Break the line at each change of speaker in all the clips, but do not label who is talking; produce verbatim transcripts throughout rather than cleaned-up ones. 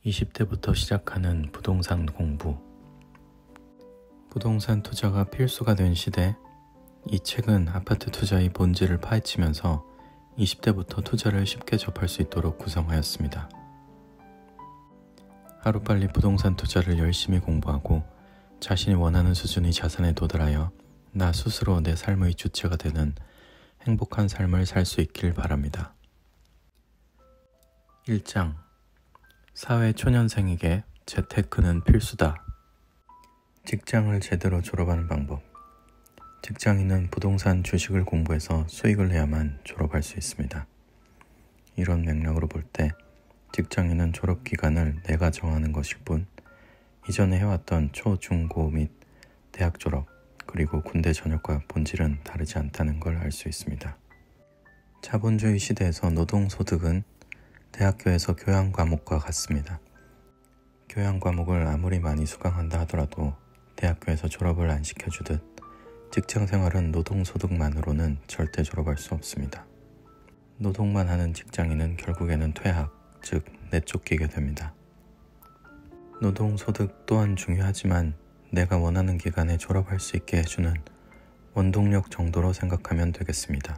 이십 대부터 시작하는 부동산 공부. 부동산 투자가 필수가 된 시대, 이 책은 아파트 투자의 본질을 파헤치면서 이십 대부터 투자를 쉽게 접할 수 있도록 구성하였습니다. 하루빨리 부동산 투자를 열심히 공부하고 자신이 원하는 수준의 자산에 도달하여 나 스스로 내 삶의 주체가 되는 행복한 삶을 살 수 있길 바랍니다. 일 장. 사회 초년생에게 재테크는 필수다. 직장을 제대로 졸업하는 방법. 직장인은 부동산 주식을 공부해서 수익을 내야만 졸업할 수 있습니다. 이런 맥락으로 볼 때 직장인은 졸업 기간을 내가 정하는 것일 뿐 이전에 해왔던 초, 중, 고 및 대학 졸업 그리고 군대 전역과 본질은 다르지 않다는 걸 알 수 있습니다. 자본주의 시대에서 노동소득은 대학교에서 교양 과목과 같습니다. 교양 과목을 아무리 많이 수강한다 하더라도 대학교에서 졸업을 안 시켜주듯 직장생활은 노동소득만으로는 절대 졸업할 수 없습니다. 노동만 하는 직장인은 결국에는 퇴학, 즉 내쫓기게 됩니다. 노동소득 또한 중요하지만 내가 원하는 기간에 졸업할 수 있게 해주는 원동력 정도로 생각하면 되겠습니다.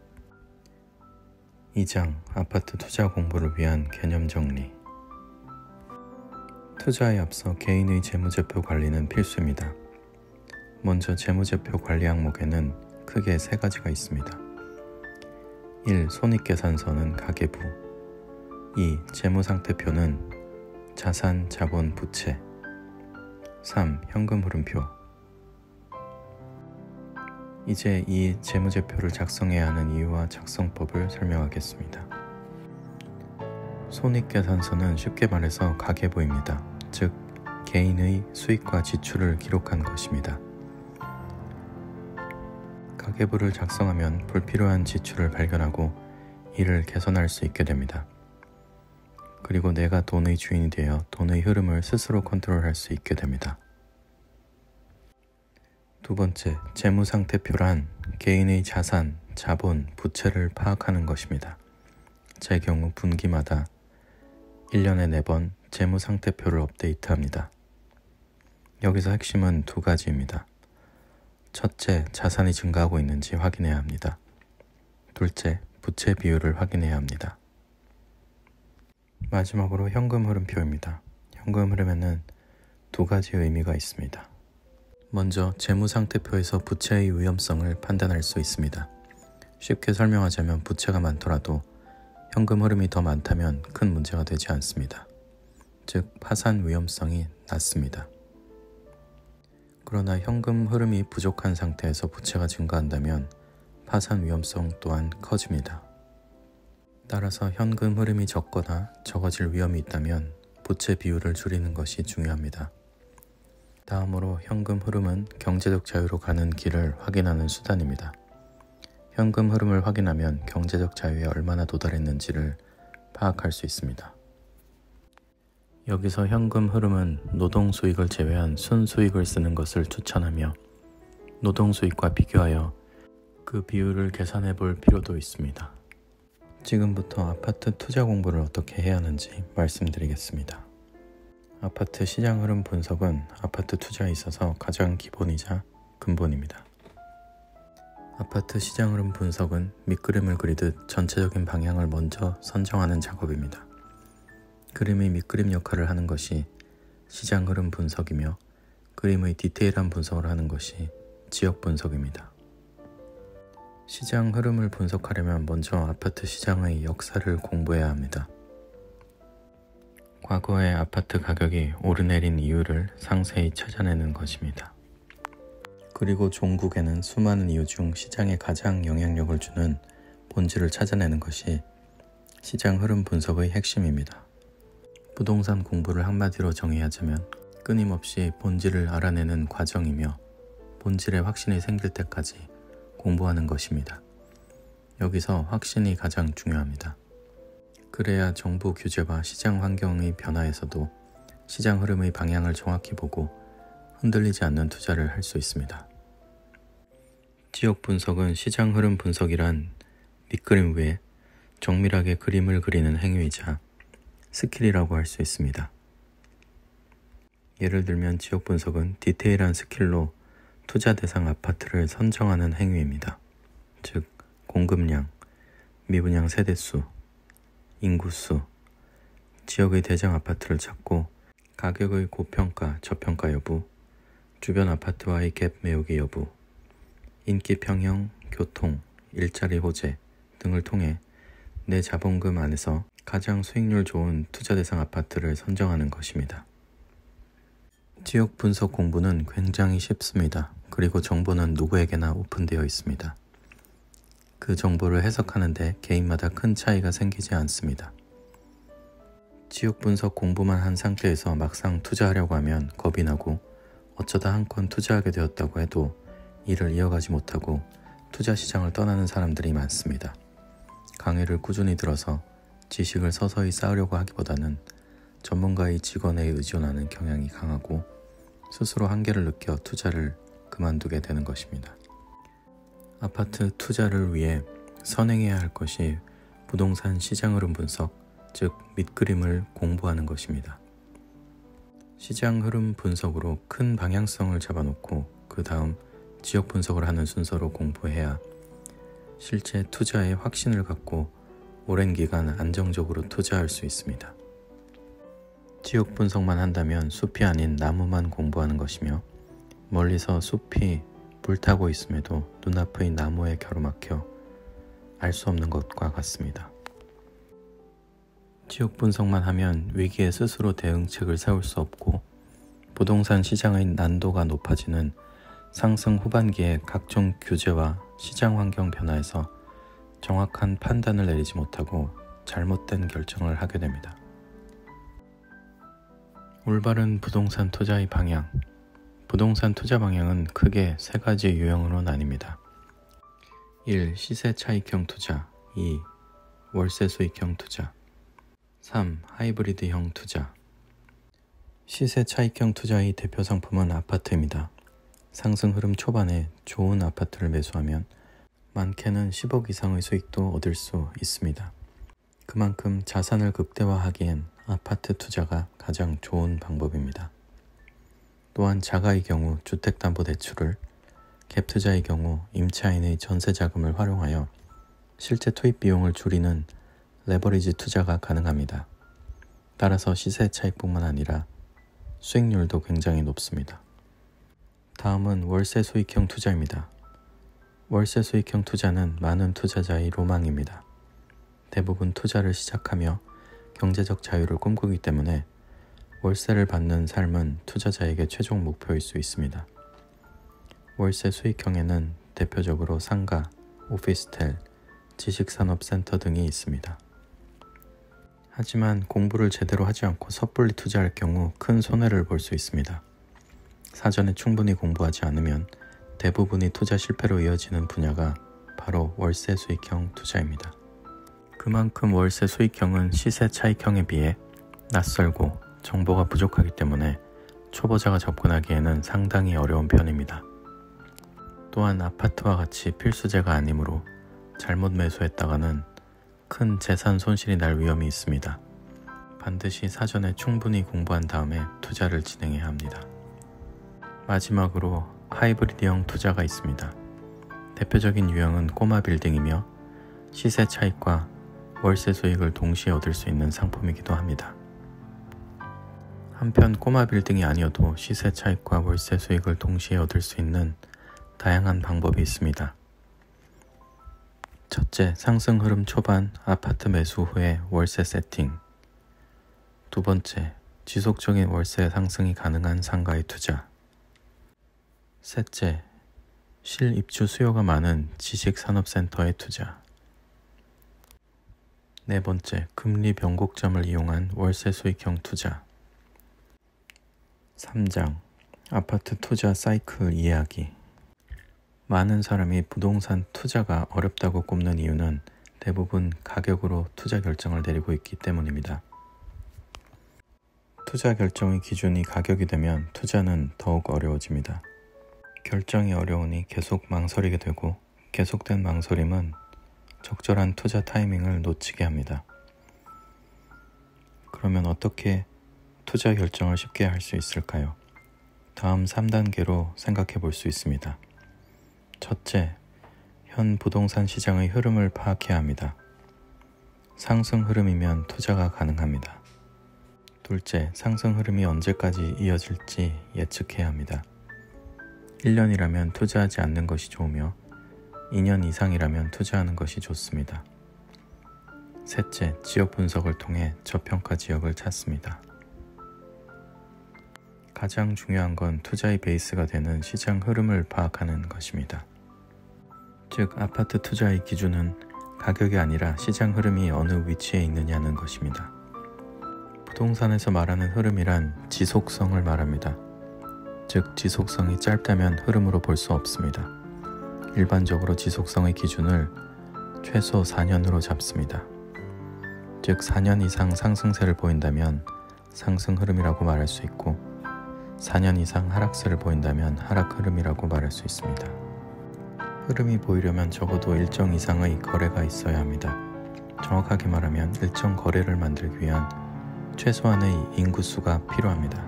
이 장. 아파트 투자 공부를 위한 개념 정리. 투자에 앞서 개인의 재무제표 관리는 필수입니다. 먼저 재무제표 관리 항목에는 크게 세 가지가 있습니다. 일. 손익계산서는 가계부. 이. 재무상태표는 자산, 자본, 부채. 삼. 현금흐름표. 이제 이 재무제표를 작성해야 하는 이유와 작성법을 설명하겠습니다. 손익계산서는 쉽게 말해서 가계부입니다. 즉, 개인의 수익과 지출을 기록한 것입니다. 가계부를 작성하면 불필요한 지출을 발견하고 이를 개선할 수 있게 됩니다. 그리고 내가 돈의 주인이 되어 돈의 흐름을 스스로 컨트롤할 수 있게 됩니다. 두 번째, 재무상태표란 개인의 자산, 자본, 부채를 파악하는 것입니다. 제 경우 분기마다 일 년에 네 번 재무상태표를 업데이트합니다. 여기서 핵심은 두 가지입니다. 첫째, 자산이 증가하고 있는지 확인해야 합니다. 둘째, 부채 비율을 확인해야 합니다. 마지막으로 현금 흐름표입니다. 현금 흐름에는 두 가지 의미가 있습니다. 먼저 재무상태표에서 부채의 위험성을 판단할 수 있습니다. 쉽게 설명하자면 부채가 많더라도 현금 흐름이 더 많다면 큰 문제가 되지 않습니다. 즉, 파산 위험성이 낮습니다. 그러나 현금 흐름이 부족한 상태에서 부채가 증가한다면 파산 위험성 또한 커집니다. 따라서 현금 흐름이 적거나 적어질 위험이 있다면 부채 비율을 줄이는 것이 중요합니다. 다음으로 현금 흐름은 경제적 자유로 가는 길을 확인하는 수단입니다. 현금 흐름을 확인하면 경제적 자유에 얼마나 도달했는지를 파악할 수 있습니다. 여기서 현금 흐름은 노동 수익을 제외한 순수익을 쓰는 것을 추천하며 노동 수익과 비교하여 그 비율을 계산해 볼 필요도 있습니다. 지금부터 아파트 투자 공부를 어떻게 해야 하는지 말씀드리겠습니다. 아파트 시장 흐름 분석은 아파트 투자에 있어서 가장 기본이자 근본입니다. 아파트 시장 흐름 분석은 밑그림을 그리듯 전체적인 방향을 먼저 선정하는 작업입니다. 그림의 밑그림 역할을 하는 것이 시장 흐름 분석이며 그림의 디테일한 분석을 하는 것이 지역 분석입니다. 시장 흐름을 분석하려면 먼저 아파트 시장의 역사를 공부해야 합니다. 과거의 아파트 가격이 오르내린 이유를 상세히 찾아내는 것입니다. 그리고 종국에는 수많은 이유 중 시장에 가장 영향력을 주는 본질을 찾아내는 것이 시장 흐름 분석의 핵심입니다. 부동산 공부를 한마디로 정의하자면 끊임없이 본질을 알아내는 과정이며 본질에 확신이 생길 때까지 공부하는 것입니다. 여기서 확신이 가장 중요합니다. 그래야 정부 규제와 시장 환경의 변화에서도 시장 흐름의 방향을 정확히 보고 흔들리지 않는 투자를 할 수 있습니다. 지역 분석은 시장 흐름 분석이란 밑그림 위에 정밀하게 그림을 그리는 행위이자 스킬이라고 할 수 있습니다. 예를 들면 지역 분석은 디테일한 스킬로 투자 대상 아파트를 선정하는 행위입니다. 즉, 공급량, 미분양 세대수, 인구수, 지역의 대장 아파트를 찾고 가격의 고평가, 저평가 여부, 주변 아파트와의 갭 메우기 여부, 인기 평형, 교통, 일자리 호재 등을 통해 내 자본금 안에서 가장 수익률 좋은 투자 대상 아파트를 선정하는 것입니다. 지역 분석 공부는 굉장히 쉽습니다. 그리고 정보는 누구에게나 오픈되어 있습니다. 그 정보를 해석하는데 개인마다 큰 차이가 생기지 않습니다. 지역 분석 공부만 한 상태에서 막상 투자하려고 하면 겁이 나고 어쩌다 한 건 투자하게 되었다고 해도 이를 이어가지 못하고 투자 시장을 떠나는 사람들이 많습니다. 강의를 꾸준히 들어서 지식을 서서히 쌓으려고 하기보다는 전문가의 직원에 의존하는 경향이 강하고 스스로 한계를 느껴 투자를 그만두게 되는 것입니다. 아파트 투자를 위해 선행해야 할 것이 부동산 시장 흐름 분석, 즉 밑그림을 공부하는 것입니다. 시장 흐름 분석으로 큰 방향성을 잡아놓고 그 다음 지역 분석을 하는 순서로 공부해야 실제 투자에 확신을 갖고 오랜 기간 안정적으로 투자할 수 있습니다. 지역 분석만 한다면 숲이 아닌 나무만 공부하는 것이며 멀리서 숲이 불타고 있음에도 눈앞의 나무에 가로막혀 알 수 없는 것과 같습니다. 지역 분석만 하면 위기에 스스로 대응책을 세울 수 없고 부동산 시장의 난도가 높아지는 상승 후반기에 각종 규제와 시장 환경 변화에서 정확한 판단을 내리지 못하고 잘못된 결정을 하게 됩니다. 올바른 부동산 투자의 방향. 부동산 투자 방향은 크게 세 가지 유형으로 나뉩니다. 일. 시세 차익형 투자. 이. 월세 수익형 투자. 삼. 하이브리드형 투자. 시세 차익형 투자의 대표 상품은 아파트입니다. 상승 흐름 초반에 좋은 아파트를 매수하면 많게는 십억 이상의 수익도 얻을 수 있습니다. 그만큼 자산을 극대화하기엔 아파트 투자가 가장 좋은 방법입니다. 또한 자가의 경우 주택담보대출을, 갭투자의 경우 임차인의 전세자금을 활용하여 실제 투입 비용을 줄이는 레버리지 투자가 가능합니다. 따라서 시세 차익뿐만 아니라 수익률도 굉장히 높습니다. 다음은 월세 수익형 투자입니다. 월세 수익형 투자는 많은 투자자의 로망입니다. 대부분 투자를 시작하며 경제적 자유를 꿈꾸기 때문에 월세를 받는 삶은 투자자에게 최종 목표일 수 있습니다. 월세 수익형에는 대표적으로 상가, 오피스텔, 지식산업센터 등이 있습니다. 하지만 공부를 제대로 하지 않고 섣불리 투자할 경우 큰 손해를 볼 수 있습니다. 사전에 충분히 공부하지 않으면 대부분이 투자 실패로 이어지는 분야가 바로 월세 수익형 투자입니다. 그만큼 월세 수익형은 시세 차익형에 비해 낯설고 정보가 부족하기 때문에 초보자가 접근하기에는 상당히 어려운 편입니다. 또한 아파트와 같이 필수제가 아니므로 잘못 매수했다가는 큰 재산 손실이 날 위험이 있습니다. 반드시 사전에 충분히 공부한 다음에 투자를 진행해야 합니다. 마지막으로 하이브리드형 투자가 있습니다. 대표적인 유형은 꼬마 빌딩이며 시세 차익과 월세 수익을 동시에 얻을 수 있는 상품이기도 합니다. 한편 꼬마 빌딩이 아니어도 시세 차익과 월세 수익을 동시에 얻을 수 있는 다양한 방법이 있습니다. 첫째, 상승 흐름 초반 아파트 매수 후에 월세 세팅. 두 번째, 지속적인 월세 상승이 가능한 상가의 투자. 셋째, 실입주 수요가 많은 지식산업센터의 투자. 네 번째, 금리 변곡점을 이용한 월세 수익형 투자. 삼 장, 아파트 투자 사이클 이해하기. 많은 사람이 부동산 투자가 어렵다고 꼽는 이유는 대부분 가격으로 투자 결정을 내리고 있기 때문입니다. 투자 결정의 기준이 가격이 되면 투자는 더욱 어려워집니다. 결정이 어려우니 계속 망설이게 되고 계속된 망설임은 적절한 투자 타이밍을 놓치게 합니다. 그러면 어떻게 투자 결정을 쉽게 할 수 있을까요? 다음 삼 단계로 생각해 볼 수 있습니다. 첫째, 현 부동산 시장의 흐름을 파악해야 합니다. 상승 흐름이면 투자가 가능합니다. 둘째, 상승 흐름이 언제까지 이어질지 예측해야 합니다. 일 년이라면 투자하지 않는 것이 좋으며 이 년 이상이라면 투자하는 것이 좋습니다. 셋째, 지역 분석을 통해 저평가 지역을 찾습니다. 가장 중요한 건 투자의 베이스가 되는 시장 흐름을 파악하는 것입니다. 즉, 아파트 투자의 기준은 가격이 아니라 시장 흐름이 어느 위치에 있느냐는 것입니다. 부동산에서 말하는 흐름이란 지속성을 말합니다. 즉, 지속성이 짧다면 흐름으로 볼 수 없습니다. 일반적으로 지속성의 기준을 최소 사 년으로 잡습니다. 즉, 사 년 이상 상승세를 보인다면 상승 흐름이라고 말할 수 있고 사 년 이상 하락세를 보인다면 하락 흐름이라고 말할 수 있습니다. 흐름이 보이려면 적어도 일정 이상의 거래가 있어야 합니다. 정확하게 말하면 일정 거래를 만들기 위한 최소한의 인구수가 필요합니다.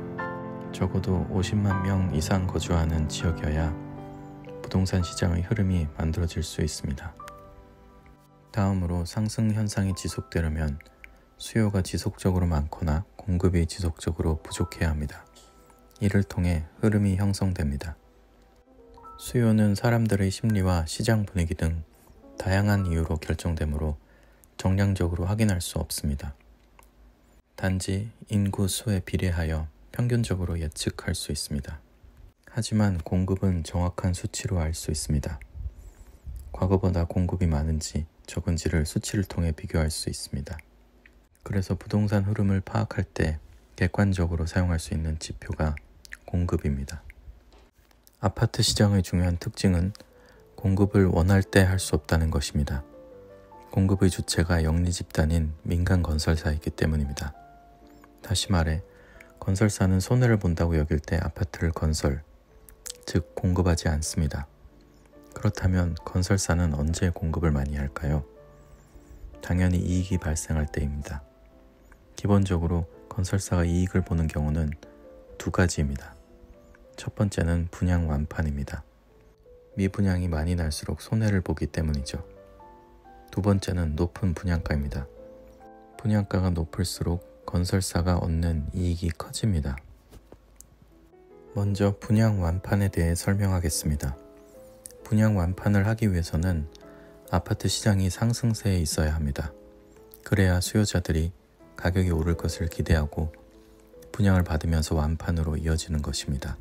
적어도 오십만 명 이상 거주하는 지역이어야 부동산 시장의 흐름이 만들어질 수 있습니다. 다음으로 상승 현상이 지속되려면 수요가 지속적으로 많거나 공급이 지속적으로 부족해야 합니다. 이를 통해 흐름이 형성됩니다. 수요는 사람들의 심리와 시장 분위기 등 다양한 이유로 결정되므로 정량적으로 확인할 수 없습니다. 단지 인구 수에 비례하여 평균적으로 예측할 수 있습니다. 하지만 공급은 정확한 수치로 알 수 있습니다. 과거보다 공급이 많은지 적은지를 수치를 통해 비교할 수 있습니다. 그래서 부동산 흐름을 파악할 때 객관적으로 사용할 수 있는 지표가 공급입니다. 아파트 시장의 중요한 특징은 공급을 원할 때 할 수 없다는 것입니다. 공급의 주체가 영리 집단인 민간 건설사이기 때문입니다. 다시 말해 건설사는 손해를 본다고 여길 때 아파트를 건설, 즉 공급하지 않습니다. 그렇다면 건설사는 언제 공급을 많이 할까요? 당연히 이익이 발생할 때입니다. 기본적으로 건설사가 이익을 보는 경우는 두 가지입니다. 첫 번째는 분양 완판입니다. 미분양이 많이 날수록 손해를 보기 때문이죠. 두 번째는 높은 분양가입니다. 분양가가 높을수록 건설사가 얻는 이익이 커집니다. 먼저 분양 완판에 대해 설명하겠습니다. 분양 완판을 하기 위해서는 아파트 시장이 상승세에 있어야 합니다. 그래야 수요자들이 가격이 오를 것을 기대하고 분양을 받으면서 완판으로 이어지는 것입니다.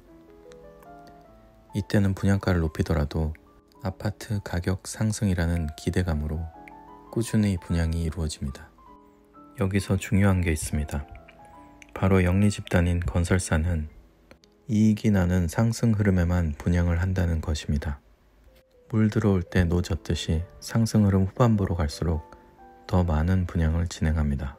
이때는 분양가를 높이더라도 아파트 가격 상승이라는 기대감으로 꾸준히 분양이 이루어집니다. 여기서 중요한 게 있습니다. 바로 영리 집단인 건설사는 이익이 나는 상승 흐름에만 분양을 한다는 것입니다. 물 들어올 때 노 젓듯이 상승 흐름 후반부로 갈수록 더 많은 분양을 진행합니다.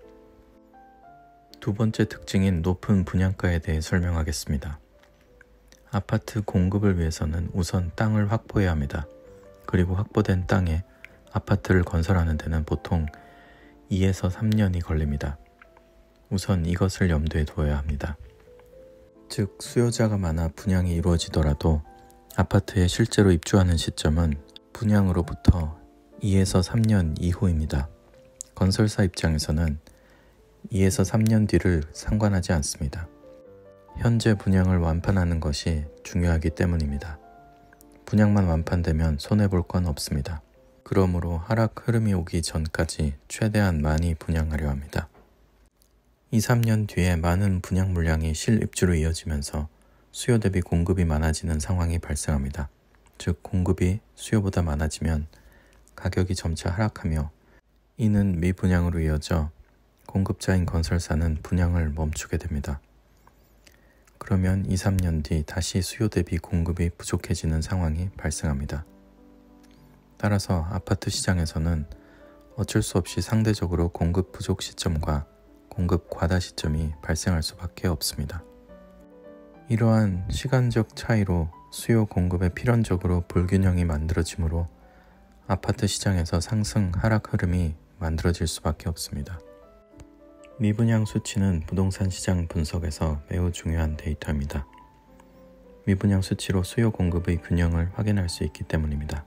두 번째 특징인 높은 분양가에 대해 설명하겠습니다. 아파트 공급을 위해서는 우선 땅을 확보해야 합니다. 그리고 확보된 땅에 아파트를 건설하는 데는 보통 이에서 삼 년이 걸립니다. 우선 이것을 염두에 두어야 합니다. 즉, 수요자가 많아 분양이 이루어지더라도 아파트에 실제로 입주하는 시점은 분양으로부터 이에서 삼 년 이후입니다. 건설사 입장에서는 이에서 삼 년 뒤를 상관하지 않습니다. 현재 분양을 완판하는 것이 중요하기 때문입니다. 분양만 완판되면 손해볼 건 없습니다. 그러므로 하락 흐름이 오기 전까지 최대한 많이 분양하려 합니다. 이, 삼 년 뒤에 많은 분양 물량이 실입주로 이어지면서 수요 대비 공급이 많아지는 상황이 발생합니다. 즉, 공급이 수요보다 많아지면 가격이 점차 하락하며 이는 미분양으로 이어져 공급자인 건설사는 분양을 멈추게 됩니다. 그러면 이, 삼 년 뒤 다시 수요 대비 공급이 부족해지는 상황이 발생합니다. 따라서 아파트 시장에서는 어쩔 수 없이 상대적으로 공급 부족 시점과 공급 과다 시점이 발생할 수밖에 없습니다. 이러한 시간적 차이로 수요 공급에 필연적으로 불균형이 만들어지므로 아파트 시장에서 상승 하락 흐름이 만들어질 수밖에 없습니다. 미분양 수치는 부동산 시장 분석에서 매우 중요한 데이터입니다. 미분양 수치로 수요 공급의 균형을 확인할 수 있기 때문입니다.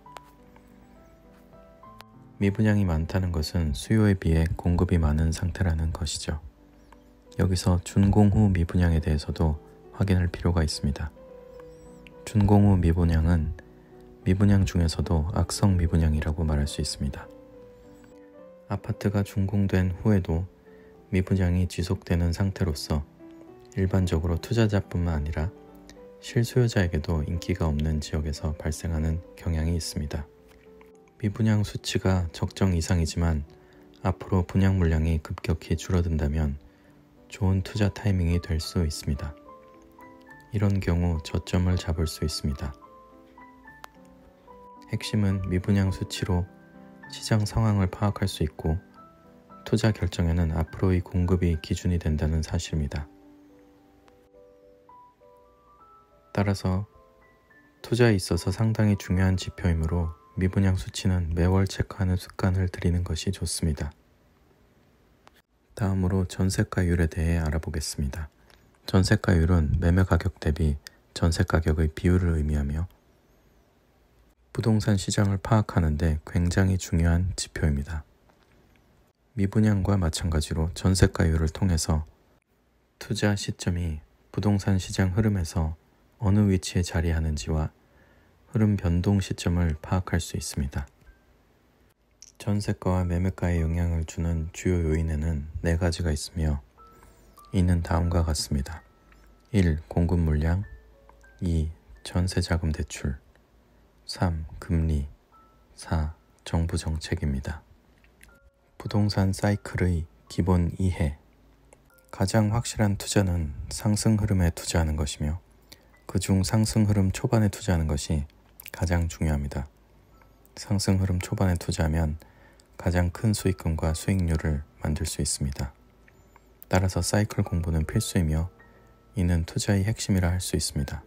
미분양이 많다는 것은 수요에 비해 공급이 많은 상태라는 것이죠. 여기서 준공후 미분양에 대해서도 확인할 필요가 있습니다. 준공후 미분양은 미분양 중에서도 악성 미분양이라고 말할 수 있습니다. 아파트가 준공된 후에도 미분양이 지속되는 상태로서 일반적으로 투자자뿐만 아니라 실수요자에게도 인기가 없는 지역에서 발생하는 경향이 있습니다. 미분양 수치가 적정 이상이지만 앞으로 분양 물량이 급격히 줄어든다면 좋은 투자 타이밍이 될 수 있습니다. 이런 경우 저점을 잡을 수 있습니다. 핵심은 미분양 수치로 시장 상황을 파악할 수 있고 투자 결정에는 앞으로의 공급이 기준이 된다는 사실입니다. 따라서 투자에 있어서 상당히 중요한 지표이므로 미분양 수치는 매월 체크하는 습관을 들이는 것이 좋습니다. 다음으로 전세가율에 대해 알아보겠습니다. 전세가율은 매매 가격 대비 전세 가격의 비율을 의미하며 부동산 시장을 파악하는 데 굉장히 중요한 지표입니다. 미분양과 마찬가지로 전세가율을 통해서 투자 시점이 부동산 시장 흐름에서 어느 위치에 자리하는지와 흐름 변동 시점을 파악할 수 있습니다. 전세가와 매매가에 영향을 주는 주요 요인에는 네 가지가 있으며 이는 다음과 같습니다. 일. 공급 물량, 이. 전세자금 대출, 삼. 금리, 사. 정부 정책입니다. 부동산 사이클의 기본 이해. 가장 확실한 투자는 상승 흐름에 투자하는 것이며 그중 상승 흐름 초반에 투자하는 것이 가장 중요합니다. 상승 흐름 초반에 투자하면 가장 큰 수익금과 수익률을 만들 수 있습니다. 따라서 사이클 공부는 필수이며 이는 투자의 핵심이라 할 수 있습니다.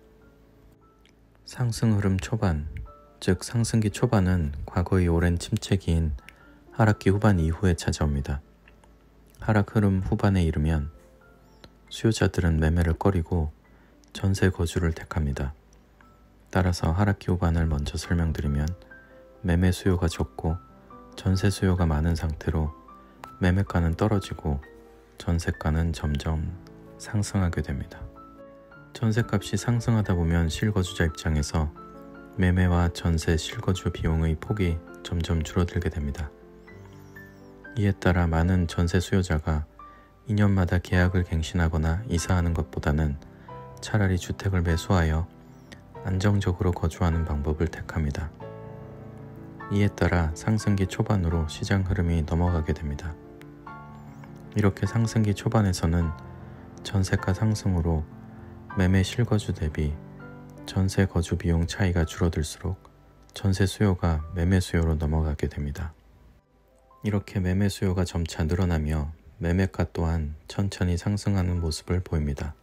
상승 흐름 초반, 즉 상승기 초반은 과거의 오랜 침체기인 하락기 후반 이후에 찾아옵니다. 하락 흐름 후반에 이르면 수요자들은 매매를 꺼리고 전세 거주를 택합니다. 따라서 하락기 후반을 먼저 설명드리면 매매 수요가 적고 전세 수요가 많은 상태로 매매가는 떨어지고 전세가는 점점 상승하게 됩니다. 전세값이 상승하다 보면 실거주자 입장에서 매매와 전세 실거주 비용의 폭이 점점 줄어들게 됩니다. 이에 따라 많은 전세 수요자가 이 년마다 계약을 갱신하거나 이사하는 것보다는 차라리 주택을 매수하여 안정적으로 거주하는 방법을 택합니다. 이에 따라 상승기 초반으로 시장 흐름이 넘어가게 됩니다. 이렇게 상승기 초반에서는 전세가 상승으로 매매 실거주 대비 전세 거주 비용 차이가 줄어들수록 전세 수요가 매매 수요로 넘어가게 됩니다. 이렇게 매매 수요가 점차 늘어나며 매매가 또한 천천히 상승하는 모습을 보입니다.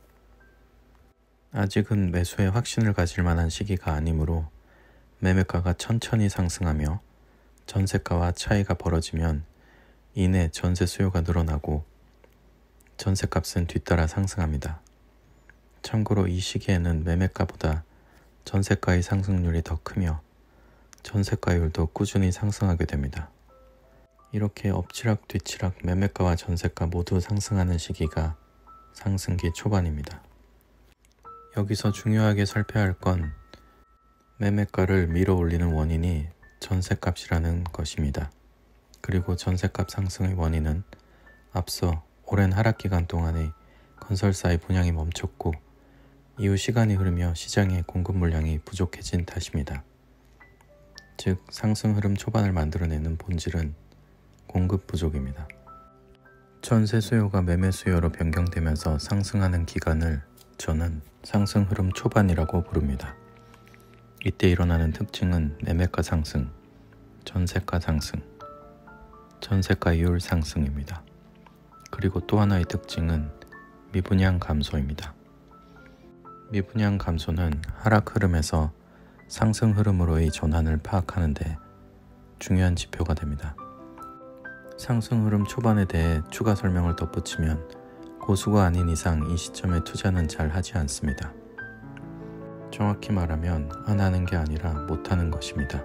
아직은 매수에 확신을 가질 만한 시기가 아니므로 매매가가 천천히 상승하며 전세가와 차이가 벌어지면 이내 전세 수요가 늘어나고 전세값은 뒤따라 상승합니다. 참고로 이 시기에는 매매가보다 전세가의 상승률이 더 크며 전세가율도 꾸준히 상승하게 됩니다. 이렇게 엎치락 뒤치락 매매가와 전세가 모두 상승하는 시기가 상승기 초반입니다. 여기서 중요하게 살펴야 할 건 매매가를 밀어 올리는 원인이 전세값이라는 것입니다. 그리고 전세값 상승의 원인은 앞서 오랜 하락기간 동안의 건설사의 분양이 멈췄고 이후 시간이 흐르며 시장의 공급 물량이 부족해진 탓입니다. 즉 상승 흐름 초반을 만들어내는 본질은 공급 부족입니다. 전세 수요가 매매 수요로 변경되면서 상승하는 기간을 저는 상승 흐름 초반이라고 부릅니다. 이때 일어나는 특징은 매매가 상승, 전세가 상승, 전세가율 상승입니다. 그리고 또 하나의 특징은 미분양 감소입니다. 미분양 감소는 하락 흐름에서 상승 흐름으로의 전환을 파악하는 데 중요한 지표가 됩니다. 상승 흐름 초반에 대해 추가 설명을 덧붙이면 고수가 아닌 이상 이 시점에 투자는 잘 하지 않습니다. 정확히 말하면 안 하는 게 아니라 못 하는 것입니다.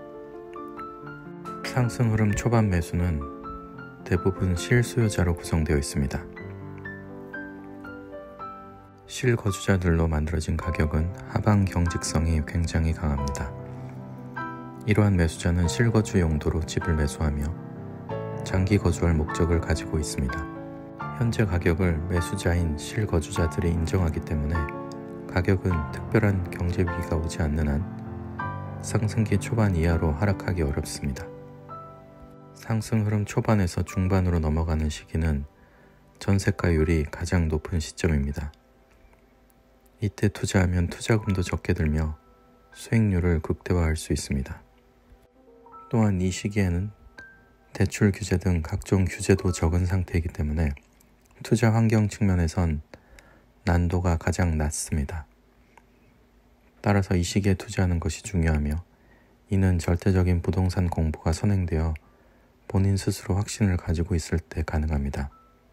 상승 흐름 초반 매수는 대부분 실수요자로 구성되어 있습니다. 실거주자들로 만들어진 가격은 하방 경직성이 굉장히 강합니다. 이러한 매수자는 실거주 용도로 집을 매수하며 장기 거주할 목적을 가지고 있습니다. 현재 가격을 매수자인 실거주자들이 인정하기 때문에 가격은 특별한 경제 위기가 오지 않는 한 상승기 초반 이하로 하락하기 어렵습니다. 상승 흐름 초반에서 중반으로 넘어가는 시기는 전세가율이 가장 높은 시점입니다. 이때 투자하면 투자금도 적게 들며 수익률을 극대화할 수 있습니다. 또한 이 시기에는 대출 규제 등 각종 규제도 적은 상태이기 때문에 투자 환경 측면에선 난도가 가장 낮습니다. 따라서 이 시기에 투자하는 것이 중요하며 이는 절대적인 부동산 공부가 선행되어 본인 스스로 확신을 가지고 있을 때 가능합니다.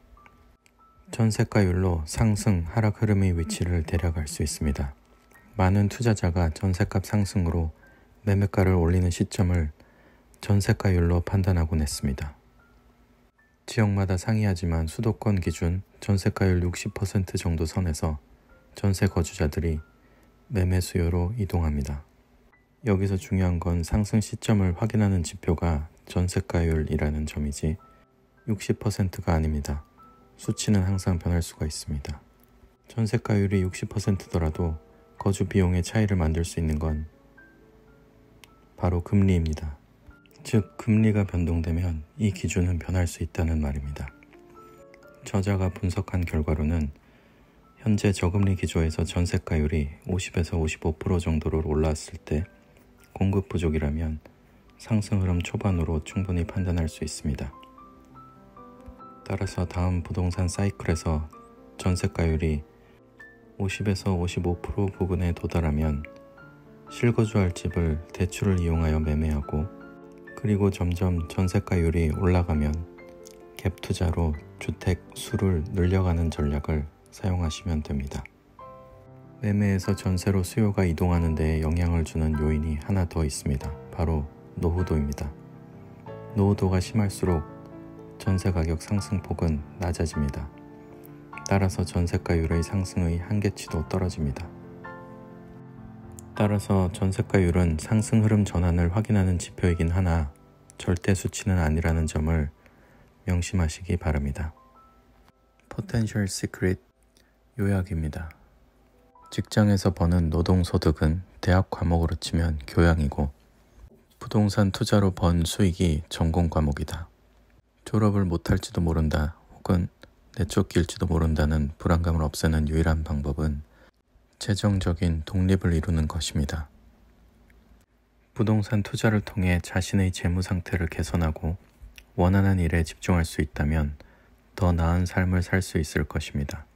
전세가율로 상승, 하락 흐름의 위치를 대략 알 수 있습니다. 많은 투자자가 전세값 상승으로 매매가를 올리는 시점을 전세가율로 판단하곤 했습니다. 지역마다 상이하지만 수도권 기준 전세가율 육십 퍼센트 정도 선에서 전세 거주자들이 매매 수요로 이동합니다. 여기서 중요한 건 상승 시점을 확인하는 지표가 전세가율이라는 점이지 육십 퍼센트가 아닙니다. 수치는 항상 변할 수가 있습니다. 전세가율이 육십 퍼센트더라도 거주 비용의 차이를 만들 수 있는 건 바로 금리입니다. 즉, 금리가 변동되면 이 기준은 변할 수 있다는 말입니다. 저자가 분석한 결과로는 현재 저금리 기조에서 전세가율이 오십에서 오십오 퍼센트 정도로 올랐을 때 공급 부족이라면 상승 흐름 초반으로 충분히 판단할 수 있습니다. 따라서 다음 부동산 사이클에서 전세가율이 오십에서 오십오 퍼센트 부근에 도달하면 실거주할 집을 대출을 이용하여 매매하고 그리고 점점 전세가율이 올라가면 갭 투자로 주택 수를 늘려가는 전략을 사용하시면 됩니다. 매매에서 전세로 수요가 이동하는 데에 영향을 주는 요인이 하나 더 있습니다. 바로 노후도입니다. 노후도가 심할수록 전세 가격 상승폭은 낮아집니다. 따라서 전세가율의 상승의 한계치도 떨어집니다. 따라서 전세가율은 상승 흐름 전환을 확인하는 지표이긴 하나 절대 수치는 아니라는 점을 명심하시기 바랍니다. 포텐셜 시크릿 요약입니다. 직장에서 버는 노동소득은 대학 과목으로 치면 교양이고 부동산 투자로 번 수익이 전공 과목이다. 졸업을 못할지도 모른다 혹은 내쫓길지도 모른다는 불안감을 없애는 유일한 방법은 재정적인 독립을 이루는 것입니다. 부동산 투자를 통해 자신의 재무 상태를 개선하고 원하는 일에 집중할 수 있다면 더 나은 삶을 살 수 있을 것입니다.